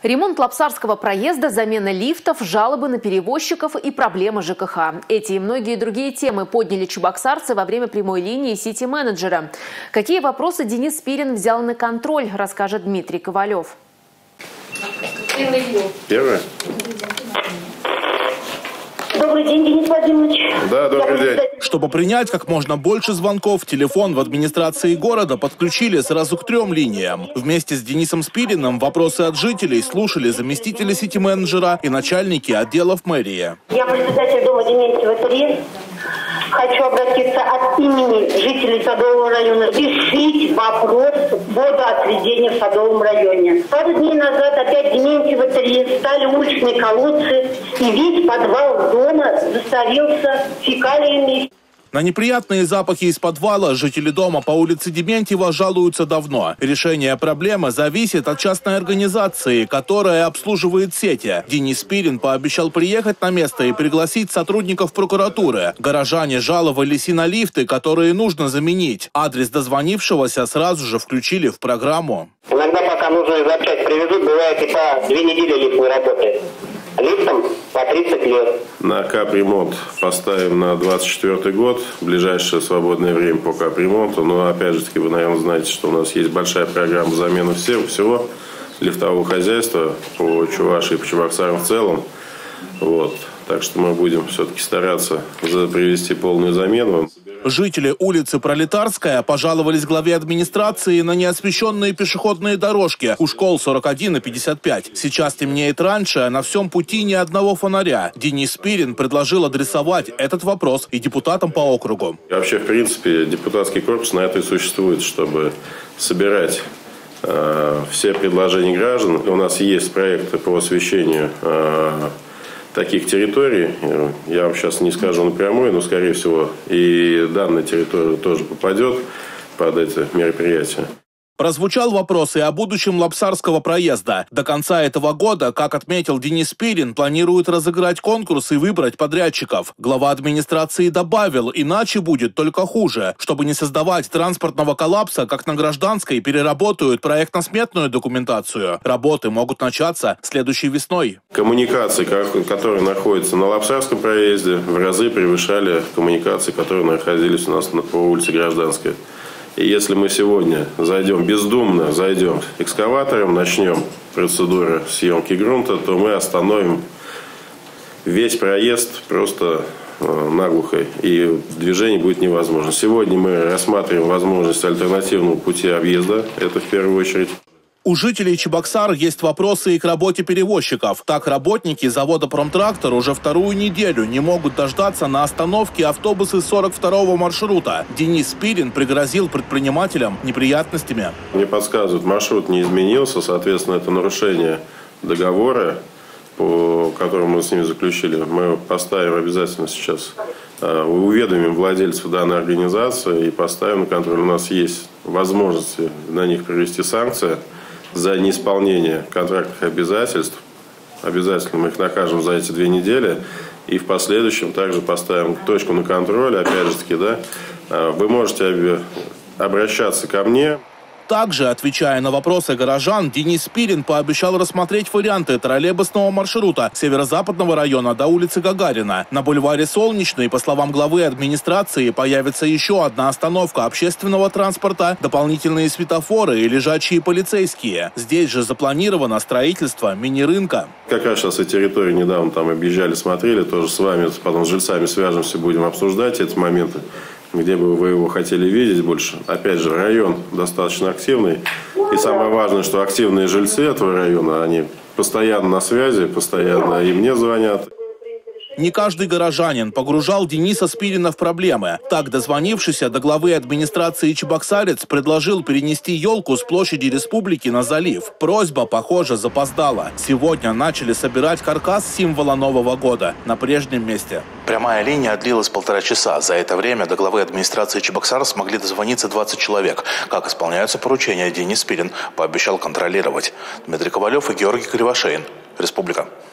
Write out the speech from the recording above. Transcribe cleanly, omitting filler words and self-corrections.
Ремонт Лапсарского проезда, замена лифтов, жалобы на перевозчиков и проблемы ЖКХ. Эти и многие другие темы подняли чебоксарцы во время прямой линии сити-менеджера. Какие вопросы Денис Спирин взял на контроль, расскажет Дмитрий Ковалев. Первое. Добрый день, Денис Владимирович. Да, добрый день. Чтобы принять как можно больше звонков, телефон в администрации города подключили сразу к 3 линиям. Вместе с Денисом Спириным вопросы от жителей слушали заместители сити-менеджера и начальники отделов мэрии. Я председатель дома Дементьева 3. Хочу обратиться от имени жителей Садового района. Решить вопрос водоотведения в Садовом районе. Пару дней назад опять Дементьева 3 стали уличные колодцы, и весь подвал дома засорился фекалиями. На неприятные запахи из подвала жители дома по улице Дементьева жалуются давно. Решение проблемы зависит от частной организации, которая обслуживает сети. Денис Спирин пообещал приехать на место и пригласить сотрудников прокуратуры. Горожане жаловались и на лифты, которые нужно заменить. Адрес дозвонившегося сразу же включили в программу. Иногда, пока нужную запчасть привезут, бывает и по 2 недели лифт не работает. Лифтом по 30 лет. На капремонт поставим на 24 год, ближайшее свободное время по капремонту. Но опять же таки вы, наверное, знаете, что у нас есть большая программа замены всего лифтового хозяйства по Чувашии и по Чебоксарам в целом. Вот. Так что мы будем все-таки стараться привести полную замену. Жители улицы Пролетарская пожаловались главе администрации на неосвещенные пешеходные дорожки у школ 41 и 55. Сейчас темнеет раньше, а на всем пути ни одного фонаря. Денис Спирин предложил адресовать этот вопрос и депутатам по округу. Вообще, в принципе, депутатский корпус на это и существует, чтобы собирать все предложения граждан. У нас есть проекты по освещению таких территорий. Я вам сейчас не скажу напрямую, но, скорее всего, и данная территория тоже попадет под эти мероприятия. Прозвучал вопрос и о будущем Лапсарского проезда. До конца этого года, как отметил Денис Спирин, планирует разыграть конкурс и выбрать подрядчиков. Глава администрации добавил, иначе будет только хуже. Чтобы не создавать транспортного коллапса, как на Гражданской переработают проектно-сметную документацию. Работы могут начаться следующей весной. Коммуникации, которые находятся на Лапсарском проезде, в разы превышали коммуникации, которые находились у нас по улице Гражданской. И если мы сегодня бездумно зайдем экскаватором, начнем процедуру съемки грунта, то мы остановим весь проезд просто наглухо, и движение будет невозможно. Сегодня мы рассматриваем возможность альтернативного пути объезда, это в первую очередь. У жителей Чебоксар есть вопросы и к работе перевозчиков. Так, работники завода «Промтрактор» уже 2-ю неделю не могут дождаться на остановке автобусы 42-го маршрута. Денис Спирин пригрозил предпринимателям неприятностями. Мне подсказывают, маршрут не изменился, соответственно, это нарушение договора, по которому мы с ними заключили. Мы поставим обязательно сейчас, уведомим владельцев данной организации и поставим на контроль. У нас есть возможности на них привести санкции за неисполнение контрактных обязательств. Обязательно мы их накажем за эти 2 недели. И в последующем также поставим точку на контроль. Опять же таки, вы можете обращаться ко мне. Также, отвечая на вопросы горожан, Денис Спирин пообещал рассмотреть варианты троллейбусного маршрута северо-западного района до улицы Гагарина. На бульваре Солнечный, по словам главы администрации, появится еще одна остановка общественного транспорта, дополнительные светофоры и лежачие полицейские. Здесь же запланировано строительство мини-рынка. Как раз сейчас эти территории недавно там объезжали, смотрели, тоже с вами, потом с жильцами свяжемся, будем обсуждать эти моменты. Где бы вы его хотели видеть больше. Опять же, район достаточно активный. И самое важное, что активные жильцы этого района, они постоянно на связи, постоянно и мне звонят. Не каждый горожанин погружал Дениса Спирина в проблемы. Так, дозвонившийся до главы администрации чебоксарец предложил перенести елку с площади Республики на залив. Просьба, похоже, запоздала. Сегодня начали собирать каркас символа Нового года на прежнем месте. Прямая линия длилась 1,5 часа. За это время до главы администрации Чебоксар смогли дозвониться 20 человек. Как исполняются поручения, Денис Спирин пообещал контролировать. Дмитрий Ковалев и Георгий Кривошеин. Республика.